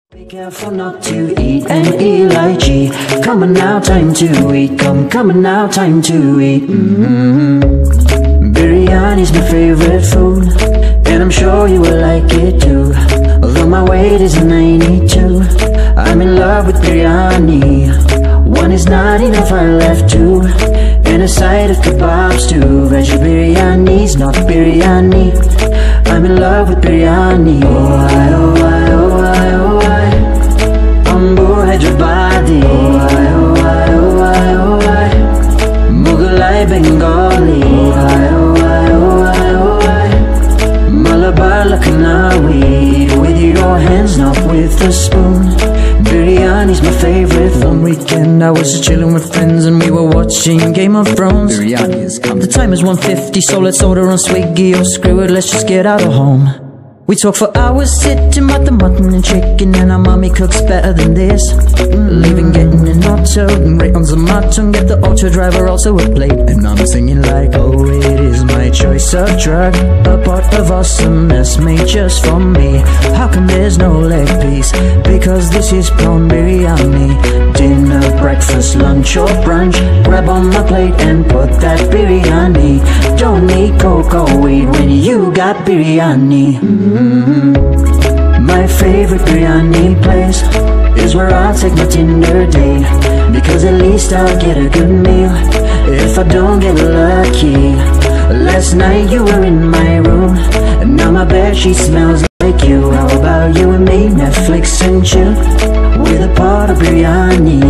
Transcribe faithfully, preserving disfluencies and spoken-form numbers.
Be careful not to eat an Eli. Come on now, time to eat. Come, come on now, time to eat. Mm-hmm. Biryani's my favorite food, and I'm sure you will like it too. Although my weight is ninety-two, I'm in love with biryani. One is not enough, I left two, and a side of kebabs too. Veggie biryani's not biryani. I'm in love with biryani. Oh I, oh I, oh I, oh I, Ambu Hyderabadi. Oh I, oh I, oh I, oh I, Mughalai Bengali. Oh I, oh I, oh I, oh I, Malabar Lucknowi. With your hands, not with a spoon. Biryani's my favorite food. One weekend I was just chilling with friends and we were watching Game of Thrones. Biryani has come. The time is one fifty, so let's order on Swiggy or screw it, let's just get out of home. We talk for hours, sitting about the mutton and chicken, and our mommy cooks better than this. mm, Leaving, getting an auto, and right on the mutton, get the auto driver also a plate. And I'm singing like, oh it is my choice of drug, a pot of awesomeness made just for me. How come there's no leg piece? Because this is prawn biryani. Dinner, breakfast, lunch or brunch, grab on my plate and put that biryani. Don't need cocoa weed when you got biryani. mm-hmm. My favorite biryani place is where I'll take my Tinder date, because at least I'll get a good meal if I don't get lucky. Last night you were in my room, and now my bedsheet smells like you. How about you and me, Netflix and chill, with a pot of biryani?